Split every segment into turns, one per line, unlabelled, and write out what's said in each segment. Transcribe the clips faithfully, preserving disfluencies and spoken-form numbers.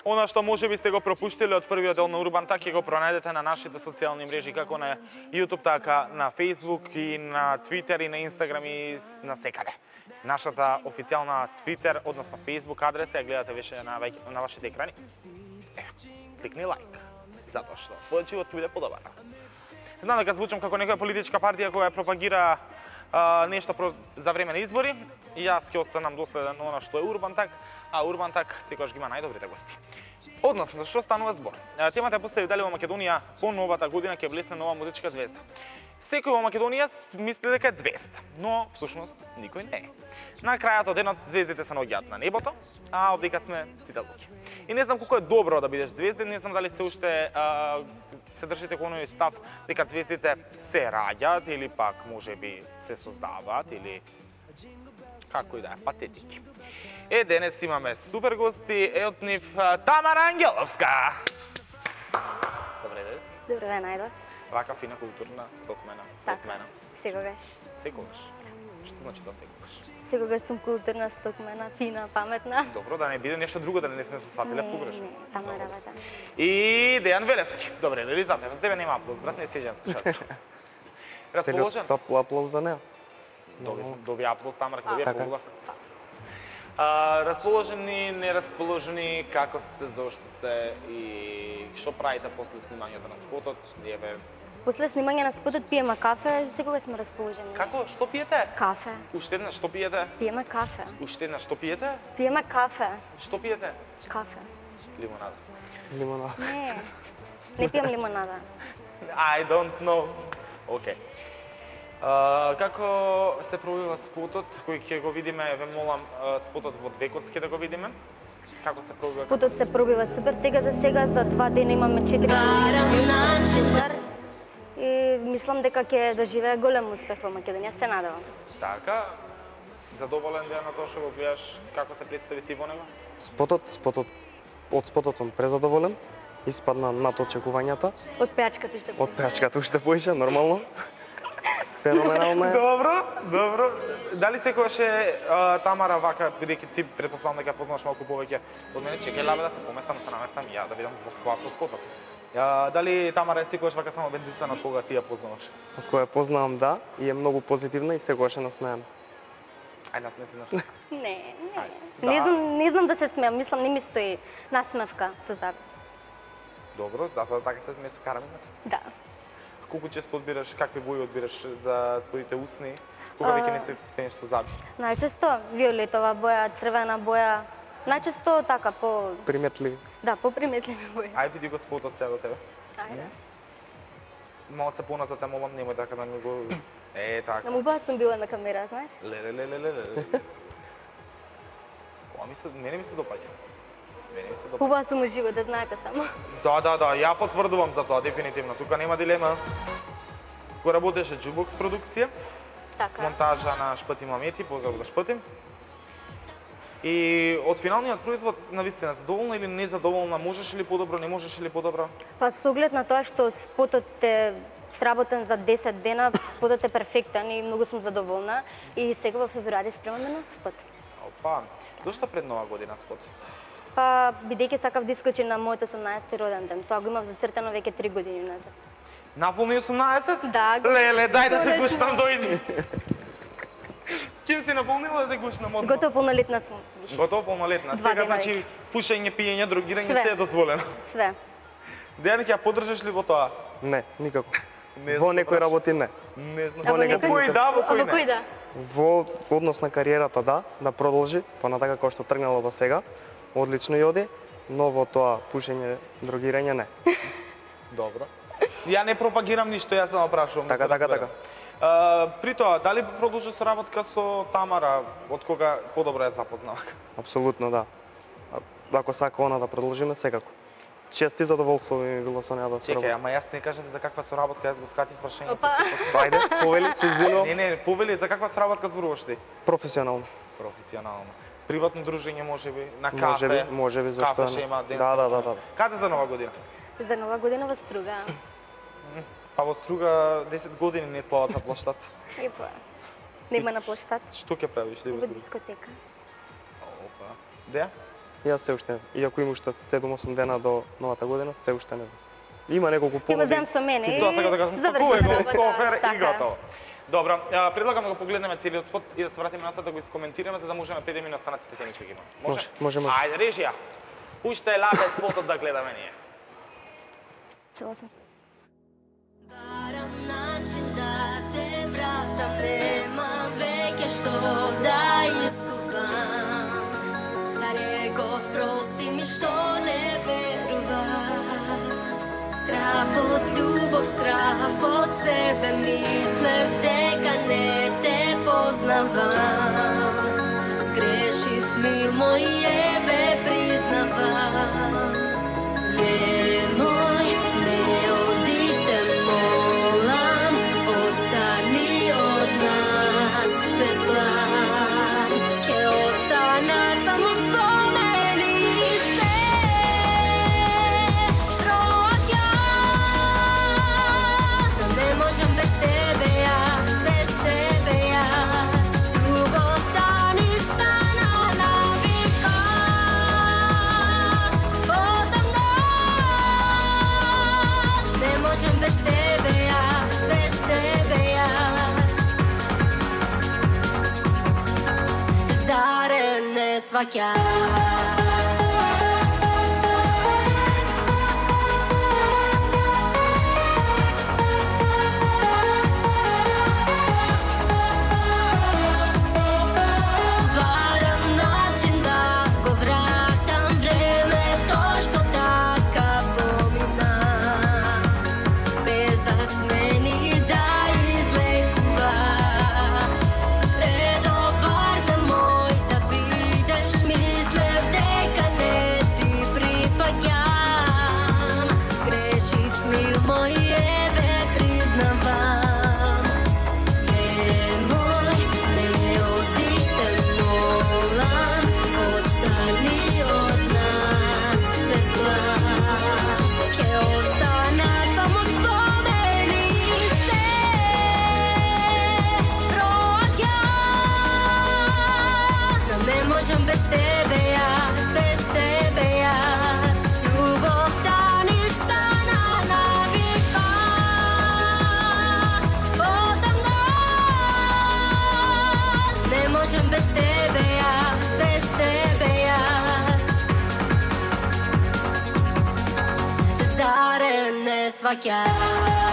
Она што можеби сте го пропуштили од првиот дел на Урбан Так, ќе го пронајдете на нашите социјални мрежи, како на YouTube, така на Facebook и на Twitter и на Instagram и на секаде. Нашата официјална Twitter, односно Facebook адреса ја гледате веќе на, на вашите екрани. Ево, кликни лайк, затоа што твојот живот ќе биде подобар. Знам дека звучам како некоја политичка партија која пропагира а, нешто про, за време на избори, и јас ќе останам доследен на она што е Урбан Так, а Урбан Так секогаш ги има најдобрите гости. Односно, за што станува збор? Темата ја постави дали во Македонија по новата година ќе влезне нова музичка звезда. Секој во Македонија мисли дека е звезда, но всушност никој не е. На крајот од денот звездите се наоѓаат на небото, а овдека сме сите луѓе. И не знам колку е добро да бидеш звезда, не знам дали се уште а, се држите кон оној став дека звездите се раѓаат или пак можеби се создаваат или како и да е, патетики. Е, денес имаме супер гости, е од нив Тамара Ангеловска. Добре ден.
Добре ден, Најдо.
Вака фина културна, стокмена, стокмена.
Секогаш.
Секогаш? Што значи тоа секогаш?
Секогаш сум културна, стокмена, фина, паметна.
Добро, да не биде нешто друго, да не сме се сватиле погрешно.
Не, таму е работа.
И Дејан Велевски. Добре, дали за тебе? За тебе нема аплауз, брат, не си женска шатка. Расположен?
Топл аплауз за неа.
Доби, доби аплауз, Тамара, доби
така.
погласа. А, расположени, нерасположени, како сте, зошто сте и што правите после снимањето на спотот? Еве.
После снимање на спотот пиеме кафе, секогаш сме расположени.
Како? Што пиете?
Кафе.
Уште една, што пиете?
Пиеме кафе.
Уште една, што пиете?
Пиеме кафе.
Што пиете?
Кафе.
Лимонада.
Лимонада.
Не. Не пием лимонада.
I don't know. Океј. Okay. Uh, како се пробива спотот, кој ќе го видиме, ве молам, uh, спотот во Двекотски да го видиме? Како се пробива?
Спотот се пробива супер сега за сега, за два дена имаме четири милиони и мислам дека ќе доживее голем успех во Македонија, се надевам.
Така, задоволен беа на тоа што го гледаш, како се представи ти во него?
Спотот, спотот, од спотот сум презадоволен, испадна над очекувањата.
Од пеачката уште
Од пеачката уште поише, нормално. Феноменално е.
Добро, добро. Дали секогаш е а, Тамара вака, бидејќи ти претпоставам дека познаваш малку повеќе од мене, чекај лабе да се поместам, да се наместам и ја да видам во складот спотот. А, дали Тамара е секогаш вака само бендисана од кога ти ја познаваш?
Од која ја познавам, да, и е многу позитивна и секогаш е насмеана.
Ај нас не се нашто.
Не, не.
Да.
Не знам, не знам да се смеам, мислам не ми стои насмевка со заби.
Добро, да, тоа така се смее со карамелата.
Да.
Колку често одбираш, какви бои одбираш за твоите усни, кога веќе не се спееш со заби?
Најчесто виолетова боја, црвена боја. Најчесто така по
Приметливи.
да, поприметливи боја.
Ај види го спотот сега до тебе.
Ајде.
Малце поназад те молам, немој така да ми го е така.
На муба сум била на камера, знаеш?
Леле леле леле. Ова ми се, мене ми се допаѓа. Мене ми се допаѓа.
Хубава сум уживо, да знаете само.
Да, да, да, ја потврдувам за тоа, дефинитивно. Тука нема дилема. Кој работеше Jukebox продукција,
Така.
монтажа на Шпати Мамети, поздрав за Шпати. И од финалниот производ, навистина, задоволна или незадоволна, можеш ли подобро, не можеш ли подобро?
Па со оглед на тоа што спотот е сработен за десет дена, спотот е перфектен и многу сум задоволна. И сега во февруари спремаме нов спот.
Опа, зошто пред нова година спот?
Па, бидејќи сакав да искочи на мојот осумнаесети роден ден. Тоа го имав зацртано веќе три години назад.
Наполни осумнаесет?
Да, го-
Леле, дај да те
Полетно.
гуштам, дојди. Чим си наполнила да те гуштам одмah?
Готово полнолетна сум. више.
Готово полнолетна.
Два
Сега,
дена
значи, пушење, пиење, другирање,
Све.
се е дозволено.
Све.
Дејан, ќе ја поддржаш ли во тоа?
Не, никако.
Не
Во
знам,
некои
брат.
работи не.
Не знам.
А во некои-
Кој да, во
А
кој
во
не?
кој да?
Во однос на кариерата, да, да продолжи, понатака како што тргнала до сега, одлично и оди, но во тоа пушење, другирање не.
Добро. Ја не пропагирам ништо, јас само прашувам.
Така,
да се
така,
разбереме. А, при тоа, дали продолжи со работка со Тамара, од кога подобро ја запознавак?
Апсолутно да. А, Ако сака она да продолжиме, секако. Чест и задоволство би ми било со неа да се
Чекај,
работи.
ама јас не кажав за каква соработка, јас го скратив прашањето.
Опа.
Ајде, повели, се извинувам.
Не, не, повели, за каква соработка зборуваш ти?
Професионално.
Професионално. Приватно дружење можеби, на кафе.
Можеби, можеби, зашто
Кафе
не.
ще има ден.
Да, да, да, да.
Каде за нова година?
За нова година во Струга.
Па во Струга десет години не слават на площад.
И па. Нема на площад.
Што ќе правиш ти во
Во
Струга?
дискотека.
Опа. Де?
Јас се уште не знам. Иако има уште седум-осум дена до новата година, се уште не знам. Има неколку
Ќе го
понуди.
земам со мене
И
и
тоа сакам да кажам,
завршиме
пакувај го
работа.
кофер и
Така.
готово. Добро, а, предлагам да го погледнеме целиот спот и да се вратиме назад да го искоментираме за да можеме да преминеме на останатите теми кои ги имаме. Може?
Може, може, може.
Ајде, режија. Пуште лапе спотот да гледаме ние.
Цела сум.
Барам начин да те вратам, нема веќе што да искупам. Да реков прости ми што не верував. Страф од љубов, страф од себе, мислев дека не те познавам. Сгрешив мил мој, ебе признавам. Немој, не одите, молам, остани од нас без глас. Ке останат само спомени и се проаѓа. Но не можам без тебе јас, без тебе јас. Љубовта ни стана навика. Не можам без тебе јас, без тебе јас. Зарем не сваќаш? Барам начин да го вратам времето што така помина. Без да смени да излекува. Предобар за мој да бидеш, мислев дека не ти припаѓам. Сгрешив мил мој, ебе признавам. Немој, не одите, молам, остани од нас без глас. Ке останат само спомени и се проаѓа. Но не можам без тебе јас, без тебе јас. Љубовта ни стана навика. Одамна не можам без тебе јас, без тебе јас. Зарем не сваќаш?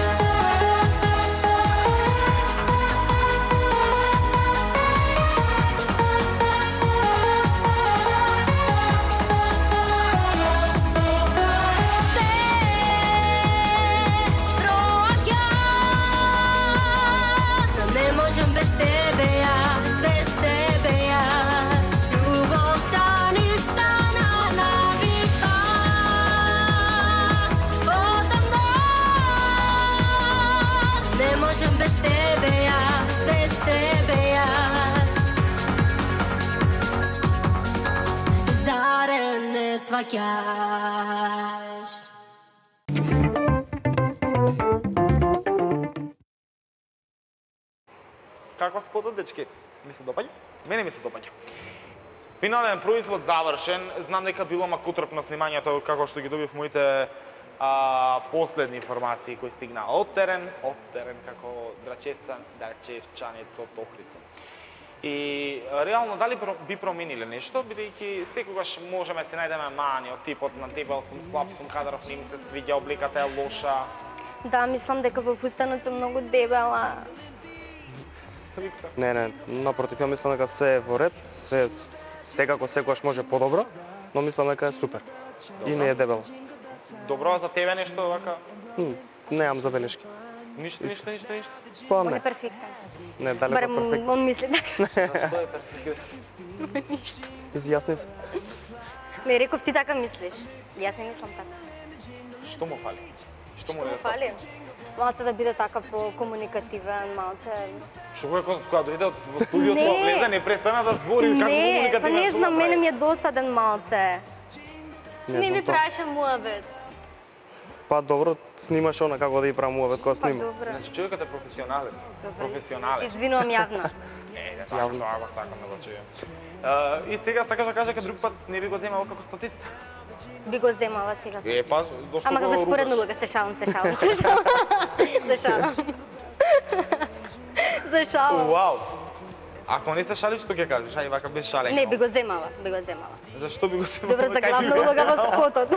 Не можам без тебе јас, без тебе јас. Љубовта ни стана навика. Одамна не можам без тебе јас, без тебе јас. Зарем не сваќаш?
Каква спотот, дечки? Ми се допаѓа? Мене ми се допаѓа. Финален производ завршен. Знам дека било макутрпно снимањето како што ги добив моите а, последни информации кои стигна од терен, од терен како драчевца, драчевчанец од Охридско. И реално дали би промениле нешто, бидејќи секогаш можеме се најдеме мани од типот на тебе сум слаб, сум кадров, не ми се свиѓа, обликата е лоша.
Да, мислам дека во фустанот сум многу дебела.
Не, не, напротив, ја мислам дека се е во ред, све секако секогаш може подобро, но мислам дека е супер. И не е дебела.
Добро, а за тебе нешто вака?
М, Немам забелешки.
Ништо, ништо, ништо, ништо.
Па
Он е
не,
перфектен.
не далеко
Барем
перфектно.
он мисли така.
Што е перфектно?
Изјасни се.
Не реков ти така мислиш. Јас не мислам така.
Што му фали? Што му
Што му
недостаje?
фали? Малце да биде така по-комуникативен, малце...
Што кога кога дојде од во студиото,
Не.
влезе, не престана да збори како
Не, па
комуникативен.
не
што
знам,
да
мене
прави?
ми е досаден малце.
Не
Не
знам
ми
тоа.
праша муабет.
Па добро, снимаш она како да ја правам муавет кога
Па
снима.
добро.
Значи човекот е професионален.
Добро. Се
Професионален.
извинувам јавно.
Е, не така,
Јавно.
тоа го сакам да го чујам. Uh, и сега сакаш да кажа дека друг пат не би го земало како статист?
Би го земала сега.
Е, па, зошто
Ама
го
како споредна
рубаш?
улога, се шалам, се шалам, се шалам. Се шалам. Се шалам.
Уау! Ако не се шалиш, што ќе кажеш? Ај, вака без шалене.
Не, би го земала, би го земала.
Зашто би го земала?
Добро, за главна улога во спотот.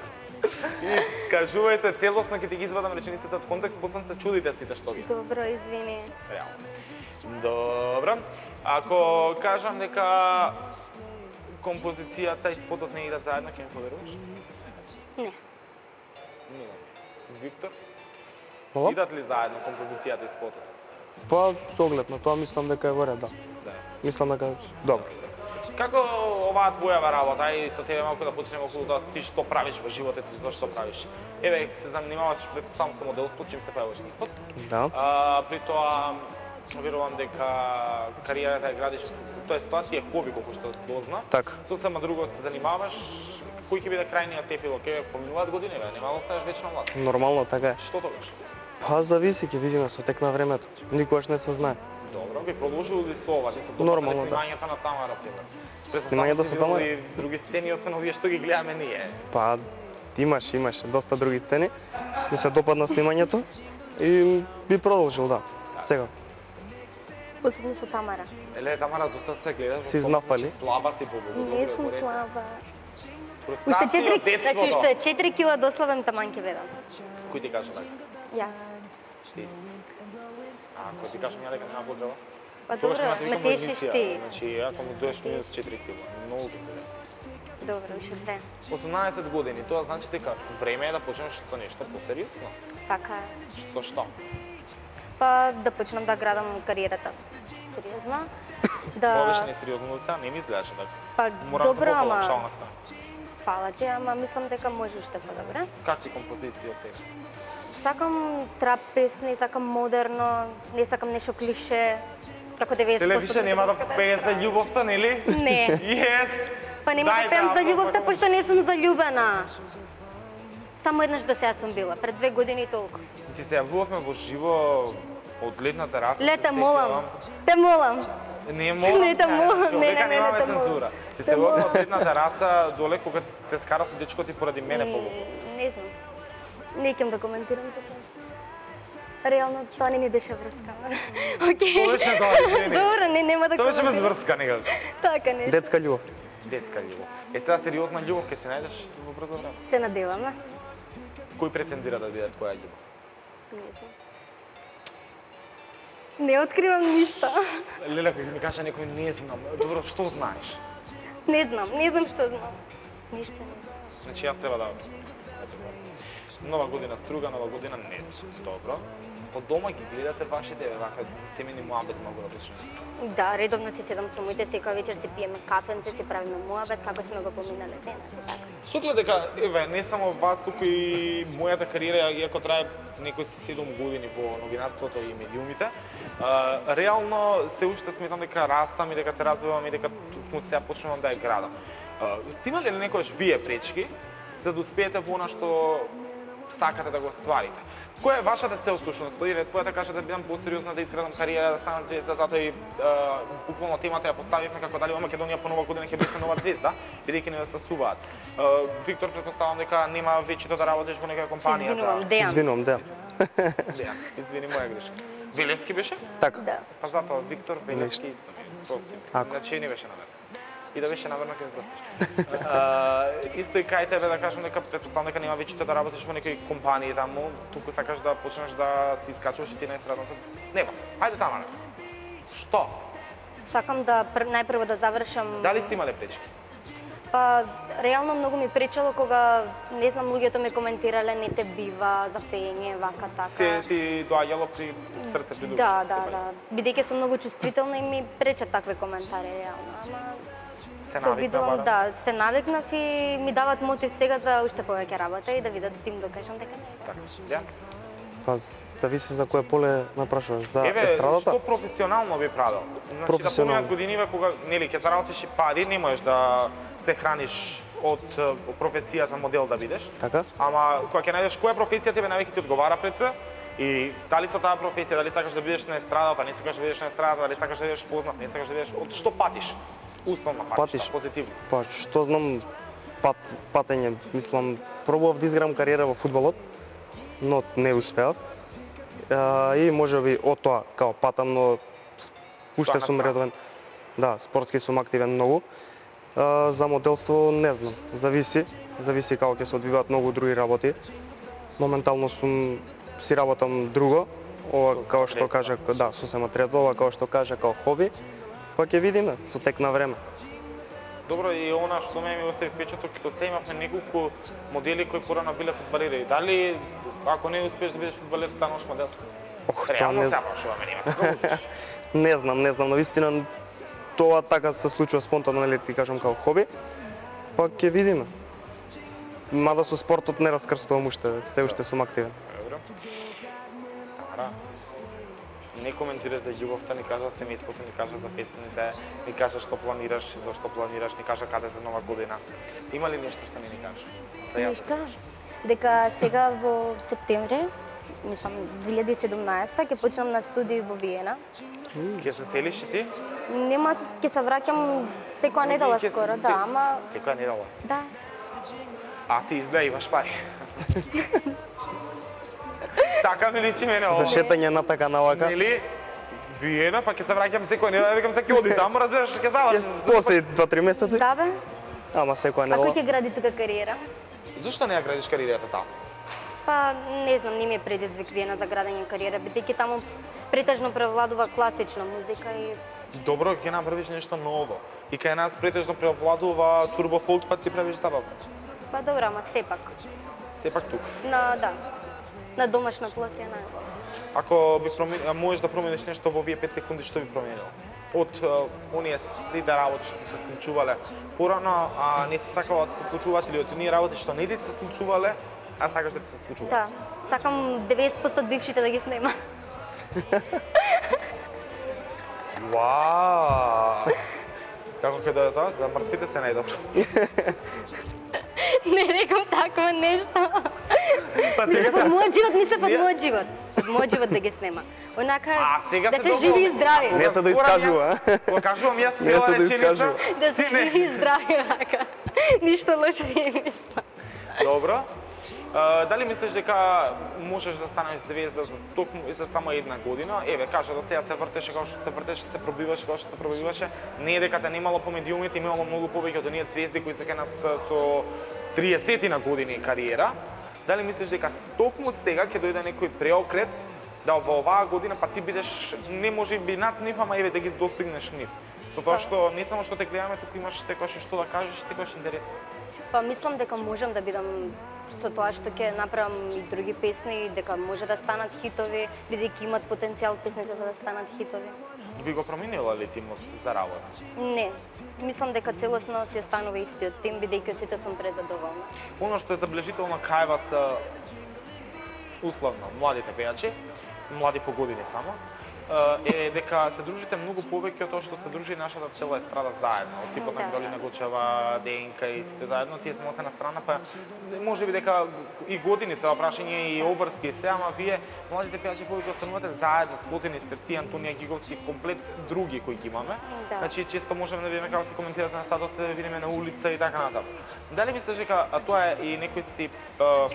И кажувај се целосно, ќе ти ги извадам речениците од контекст, после се чудите сите што ги.
Добро, извини.
Реално. Добро. Ако кажам дека композицијата и спотот не идат заедно, ќе ми поверуваш?
Не.
Не. Виктор?
Мала?
Идат ли заедно композицијата и спотот?
Па, со оглед на тоа, мислам дека е во ред, да.
Да.
Мислам дека добро.
Како оваа твојава работа и со тебе малку да почнеме околу тоа ти што правиш во животот и зошто правиш? Еве, се занимаваш сам со моделство, чим се појавиш на спот.
Да.
А, при тоа верувам дека кариерата ја градиш, тоест тоа ти е хоби колку што дозна.
Така.
Сосема друго се занимаваш, кој ќе биде крајниот епилог? Еве, поминуваат години, бе, нема да останеш вечно млад.
Нормално така е.
Што тогаш?
Па зависи, ќе видиме со тек на времето. Никогаш не се знае.
Добро, би продолжил ли со ова? Ти се
Нормално, да.
снимањата на Тамара, пример.
Снимањата со Тамара?
И други сцени, освен овие што ги гледаме ние.
Па, имаш, имаш доста други сцени. Ми се допадна снимањето и би продолжил, да. Сега.
Посебно со Тамара.
Еле, Тамара, доста се гледаш.
Си знафали?
Слаба си по Богу.
Не сум слаба. Уште
Уште
четири, значи уште четири кила дословен таман ќе ведам.
Кој ти кажа така?
Јас.
Ти си. А, кој ти кажа ја дека нема потреба?
Па
Тогаш
добро,
нема да
ме
викам
тешиш
емисија.
ти.
Значи, ако му доеш минус четири кила, многу ќе ти даде.
Добро, уште две.
осумнаесет години, тоа значи дека време е да почнеш со нешто посериозно.
Така е.
Со што?
Па да почнам да градам кариерата. Сериозно. Да.
Тоа беше несериозно до сега, не ми изгледаше така.
Па
Морам
добро,
да похвалам,
ама
шал на страна.
фала ти, ама мислам дека може уште подобре.
Как си композиција од сега?
Сакам трап песни, сакам модерно, не сакам нешто клише. Како деветдесет
Теле
проценти
више нема да
музиката.
пееш за љубовта, нели?
Не.
Yes!
Па нема
Дај
да пеам за
апропо,
љубовта,
како-
пошто не сум заљубена. Само еднаш до сега сум била, пред две години и толку.
Ти се јавувавме во живо од летна тераса.
Лете
се
молам,
сеќавам.
те молам.
Не молам.
Не те
сега,
молам, не,
човека,
не, не,
немаме
не те молам.
цензура. Ти
Те
се јавувавме
молам.
од летна тераса доле кога се скара со дечкото и поради мене побогу.
М, Не знам. Не ќе да коментирам за тоа. Реално тоа не ми беше врска. Океј.
Тоа беше тоа, извини.
Добро, не нема да
Тоа беше без
коментирам.
врска некако.
Така нешто.
Детска љубов.
Детска љубов. Е сега сериозна љубов ќе се најдеш во брзо време.
Се надеваме.
Кој претендира да биде твоја љубов?
Не знам. Не откривам ништо.
Леле, кога ми каже некој не знам. Добро, што знаеш?
Не знам, не знам што знам. Ништо не знам.
Значи јас треба да нова година струга, нова година не знам. Добро. Од дома ги гледате вашите вака семени муабет могу да почнеме.
Да, редовно си седам со моите, секоја вечер си пиеме кафенце, си правиме муабет, како сме го поминале денес. Така.
Со оглед дека, еве, не само вас, туку и мојата кариера, иако трае некои седум години во новинарството и медиумите, а, реално се уште сметам дека растам и дека се развивам и дека тукму сега почнувам да ја градам. А, Стимале ли некојаш вие пречки за да успеете во она што сакате да го стварите? Која е вашата цел всушност? Или твојата кажа да бидам посериозна, да изградам кариера, да станам звезда, затоа и а, буквално темата ја поставивме како дали во Македонија по нова година ќе биде нова звезда, бидејќи не достасуваат. Виктор, претпоставам дека нема вечито да работиш во некоја
Се
компанија
извинувам,
за...
Дејан.
Извинувам, да.
Дејан, извини, моја грешка. Велевски беше?
Така.
Да.
Па затоа Виктор Велевски
Нешто.
исто ми. Прости.
Ако.
Значи не беше намерно. И да беше намерно ќе ми простиш. А, Исто и кај тебе да кажам дека претпоставам дека нема вечито да работиш во некои компании таму, туку сакаш да почнеш да си искачуваш и ти најсредното. Нема. Хајде таму. Што?
Сакам да пр- најпрво да завршам.
Дали сте имале пречки?
Па реално многу ми пречело кога не знам луѓето ме коментирале не те бива за пење, вака така.
Се ти доаѓало при срце при душа?
Да, да, да. Бидејќи сум многу чувствителна и ми пречат такви коментари реално, ама
Се
се
навикна
обидувам,
барем?
да, се навикнав и ми дават мотив сега за уште повеќе работа и да видат да им докажам дека
Така. Да?
Па зависи за кое поле напрашуваш. За
Еве,
естрадата?
што професионално би правил? Значи да
Професионално.
поминат годиниве кога нели ќе заработиш и пари, не можеш да се храниш од е, професијата модел да бидеш.
Така?
Ама кога ќе најдеш која професија тебе највеќе ти одговара пред се, И дали со таа професија, дали сакаш да бидеш на естрадата, не сакаш да бидеш на естрадата, дали сакаш да бидеш познат, не сакаш да бидеш, од што патиш? Условно патиш,
Патиш.
позитивно.
Па што знам пат, патење, мислам, пробував да изграм кариера во фудбалот, но не успеав. А, и можеби од тоа као патам, но с- уште
Тоа
сум
на страна.
редовен. Да, спортски сум активен многу. А, за моделство не знам, зависи, зависи како ќе се одвиваат многу други работи. Моментално сум си работам друго, ова
Сосема
као што
трето.
кажа, да, сосема трето, ова као што кажа као хоби, па ќе видиме со тек на време.
Добро, и она што ме ми остави впечаток, тоа се имавме неколку модели кои порано биле фудбалери. Дали ако не успееш да бидеш фудбалер, стануваш модел?
Ох, тоа
Реално
не,
се прашуваме, нема се да лутиш.
не знам, не знам, навистина тоа така се случува спонтано, нели ти кажам као хоби, па ќе видиме. Мада со спортот не раскрстувам уште, се уште сум активен.
Добро. Тамара, не коментира за љубовта, ни кажа за семејството, ни кажа за песните, ни кажа што планираш, зашто планираш, ни кажа каде за нова година. Има ли нешто што не ни кажа? За јас.
Ништо. Дека сега во септември, мислам две илјади и седумнаесета, ќе почнам на студии во Виена.
Ќе се селиш и ти?
Нема се ќе се враќам секоја недела
Ќе се
скоро,
се-
да, ама
Секоја недела.
да.
А ти изгледа имаш пари. Така ми личи мене
За
ово.
шетање на така навака.
Нели? Виена, па ќе се враќам секој недела, викам се ќе оди таму, разбираш што ќе заврши.
После два-три месеци,
Да бе.
ама секоја
А кој
недела.
ќе гради тука кариера?
Зошто не ја градиш кариерата таму?
Па не знам, не ми е предизвик Виена за градење кариера, бидејќи таму претежно превладува класична музика и
Добро, ќе направиш нешто ново. И кај нас претежно превладува турбо фолк, па ти правиш забавно.
па добро, ама сепак.
Сепак тука.
На да. На домашна плоса е најбо.
Ако би промен... а, можеш да промениш нешто во овие пет секунди, што би променил? Од а, оние сите работи што ти се случувале порано, а не се сакало да се случуваат, или од оние работи што не ти се случувале, а сакаш да ти се случуваат?
Да. Сакам деветдесет проценти од бившите да ги снема.
Вау! Како ќе дојде тоа? За мртвите се најдобро.
Не рекам такво нешто.
Па сега
Од
се...
мојот живот мислев од
Ние-
мојот живот. Од мојот живот да ги снема. Онака
А, сега
да
се
се
добро.
живи и здрави.
Не се да искажува, а?
Кога кажувам јас
Не
цела
се да
реченица,
искажува.
Да се
ти не.
живи и здрави вака. Ништо лошо не мислам.
Добро. А, дали мислиш дека можеш да станеш звезда за токму и за само една година? Еве, кажа до сега се вртеше како што се вртеше, се пробиваше како што се пробиваше. Не е дека те немало по медиумите, имало многу повеќе од оние звезди кои се кај нас со со триесет на години кариера. Дали мислиш дека токму сега ќе дојде некој преокрет да во оваа година па ти бидеш не може би над нив, ама еве да ги достигнеш нив. Со тоа што не само што те гледаме, туку имаш секогаш што да кажеш, секогаш интересно.
Па мислам дека можам да бидам со тоа што ќе направам и други песни, дека може да станат хитови, бидејќи имат потенцијал песните за да станат хитови.
Би го променила ли тимот за работа?
Не, мислам дека целосно си останува истиот тим, бидејќи од сите сум презадоволна.
Оно што е заблежително кај вас условно младите пејачи, млади по години само, е дека се дружите многу повеќе од тоа што се дружи нашата цела естрада заедно. Од типот на
Да.
Каролина Гочева, Денка и сите заедно, тие се на страна, па може би дека и години се прашање и обврски се, ама вие младите пејачи повеќе останувате заедно, сплотени сте ти, Антонија Гиговски, комплет други кои ги имаме.
Да.
Значи често можеме да видиме како се коментирате на статус, да видиме на улица и така натаму. Дали мислиш дека а тоа е и некој си а,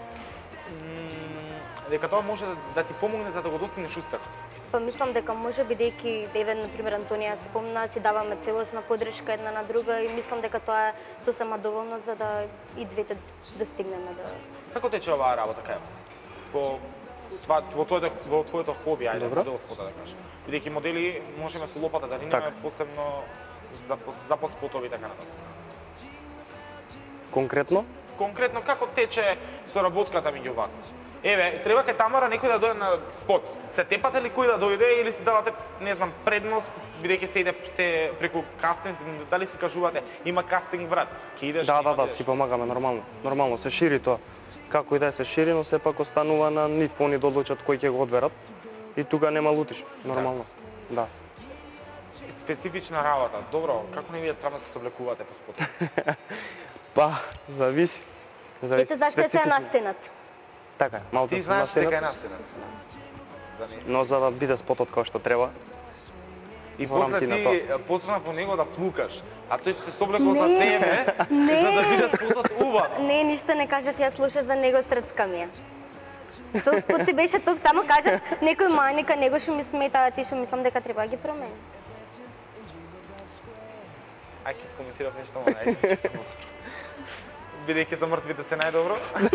м, дека тоа може да, да ти помогне за да го достигнеш успех?
Па мислам дека може бидејќи еве на пример Антонија спомна, си даваме целосна поддршка една на друга и мислам дека тоа е сосема доволно за да и двете достигнеме до.
Како тече оваа работа кај вас? Во това во твоето во твоето хоби, ајде,
Добро.
моделството да кажам. Бидејќи модели можеме со лопата да ринеме
Така.
посебно за пос- за поспотови и така натаму.
Конкретно,
Конкретно како тече соработката меѓу вас? Еве, треба кај Тамара некој да дојде на спот. Се тепате ли кој да дојде или си давате, не знам, предност бидејќи се иде се преку кастинг, дали си кажувате има кастинг врат? Ќе идеш?
да,
нема
да, да,
идеш?
си помагаме нормално. Нормално се шири тоа. Како и да е се шири, но сепак останува на нив, они да одлучат кој ќе го одберат. И тука нема лутиш, нормално. Да.
Специфична работа. Добро, како не ви е срамно да се облекувате по спотот?
Па, зависи. Зависи.
Ете зашто е се
Специфично.
на стенат.
Така е, малце
Ти
сум
знаеш дека е
настинат,
настина. Да не си.
но за да биде спотот како што треба,
И
во
после
рамки на
ти
тоа.
почна по него да плукаш, а тој се соблекол за
Не,
тебе,
не.
за да биде спотот убав.
Не, ништо не кажав, ја слушав за него срцка ми е. Цел спот си беше топ, само кажав некој маника, него што ми смета, а ти што мислам дека треба да ги промени.
Ај, ќе скоментирав нешто, ама најде. Бидејќи за мртвите се најдобро.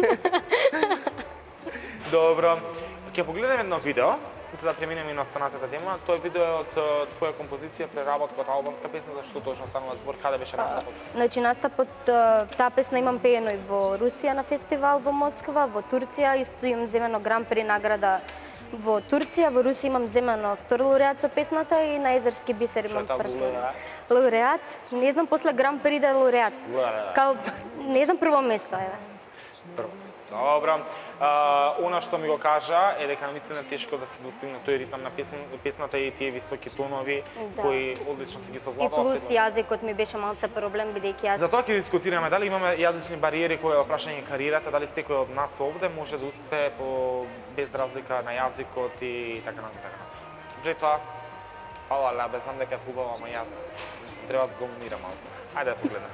Добро. Ќе погледнеме едно видео, за да преминеме и на останатата тема. Тој видео е од е, твоја композиција, преработка од албанска песна, зашто точно станува збор, каде беше настапот?
Значи настапот, а, таа песна имам пеено и во Русија на фестивал во Москва, во Турција, исто имам земено Гран При награда во Турција, во Русија имам земено втор лауреат со песната и на Езерски бисер имам
Што е таа
прв
лауреат?
лауреат. Не знам после Гран При да е лауреат.
Лауреат.
Као, не знам прво место, еве.
Прво. Добро. А, она што ми го кажа е дека наистина тешко да се достигне тој ритам на песна, песната и тие високи тонови
Да.
кои одлично се ги
И
совладува.
плюс јазикот ми беше малце проблем, бидејќи јас...
За тоа ќе дискутираме дали имаме јазични бариери кои е прашање кариерата, дали секој од нас овде може да успее по без разлика на јазикот и така натаму така натаму. Пред тоа, ала лабе, знам дека е хубаво, ама јас треба да доминирам малку. Ајде да погледнеме.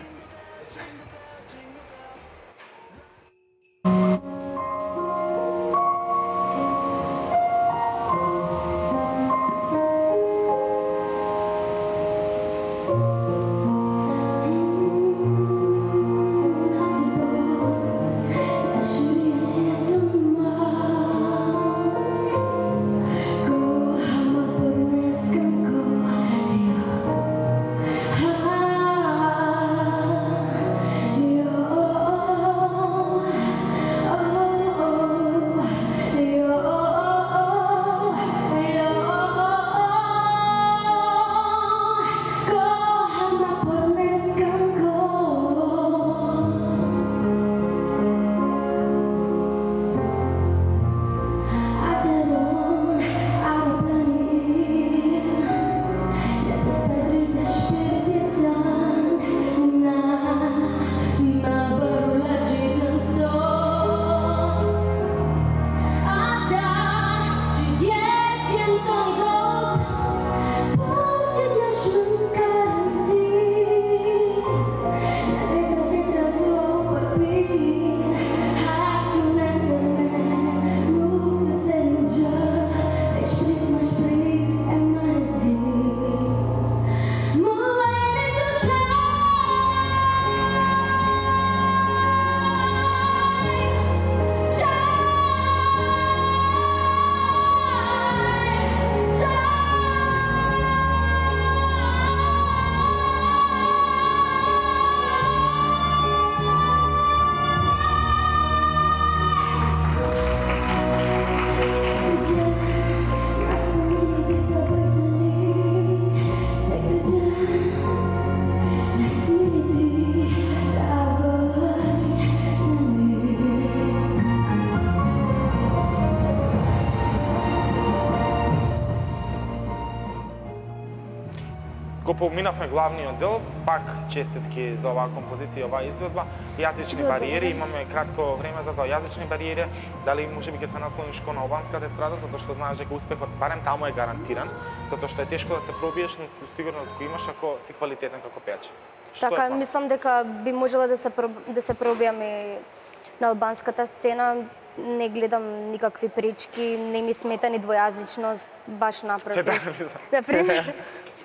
Го поминавме главниот дел, пак честитки за оваа композиција и оваа изведба. Јазични бариери, имаме кратко време за тоа. Јазични бариери, дали можеби ќе се наслониш кон албанската естрада, затоа што знаеш дека успехот барем таму е гарантиран, затоа што е тешко да се пробиеш, но сигурно го имаш ако си квалитетен како пеач. Што
Така,
е план?
мислам дека би можела да се проб... да се пробиам и на албанската сцена. Не гледам никакви пречки, не ми смета ни двојазичност, баш напротив. На пример,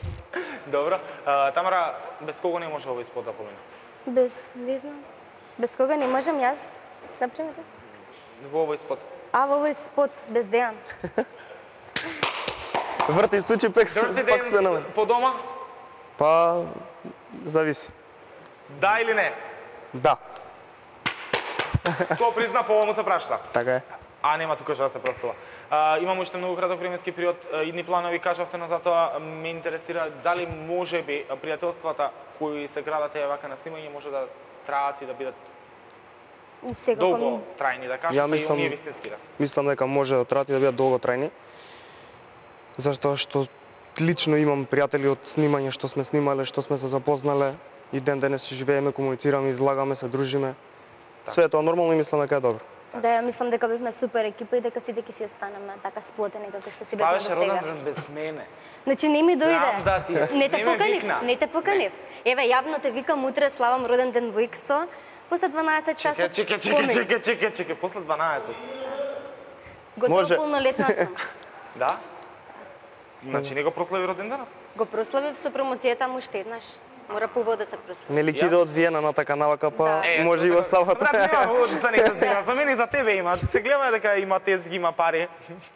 Добро. А, Тамара, без кого не може овој спот да помине?
без, не знам, без кога не можам јас, на пример.
Во овој спот.
А во овој спот, без Дејан.
Врти сучи пек,
Dirty
пак све на
Dance
мен.
по дома?
Па, зависи.
Да или не?
Да,
Кој призна, по му се прашта.
така е.
А нема тука што да се простува. А, имам уште многу краток временски период, а, идни планови кажавте на затоа, ме интересира дали можеби пријателствата кои се градат е вака на снимање може да траат и да бидат
И секако
долго
ми-
трајни, да
Ја
кажете, и
мислам-
оние вистински да.
Мислам дека може да траат и да бидат долготрајни. Зашто што лично имам пријатели од снимање што сме снимале, што сме се запознале и ден денес живееме, комуницираме, излагаме се, дружиме. Све е тоа нормално и мислам дека е добро.
Да, ја мислам дека бевме супер екипа и дека сите ќе си останеме така сплотени како што си бевме
Славеше
до сега.
роденден без мене.
Значи не ми дојде.
Срам да ти е.
Не те
Не ме
поканив,
викна.
не те поканив. Еве јавно те викам утре славам роден ден во Иксо. После дванаесет часа.
Чекај, чекај, чекај,
помин.
чекај, чекај, чекај, после дванаесет.
Готово
Може.
полнолетна сум.
Да? Значи не го прослави роденденот?
Го прославив со промоцијата му уште еднаш. Мора побо да се прослави.
Нели ќе иде од Виена на така навака, па
Да.
може и во сабота.
Брат, нема за нека зима, за мене и за тебе има. Се гледаме дека има тезги, има пари.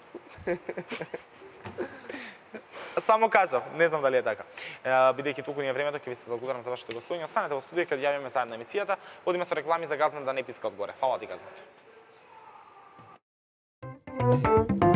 Само кажав, не знам дали е така. Е, бидејќи толку ни е времето, ќе ви се благодарам за вашето гостоње. Останете во студија кога јавиме заедно емисијата. Одиме со реклами за Газмен да не писка одгоре. Фала ти, Газмен.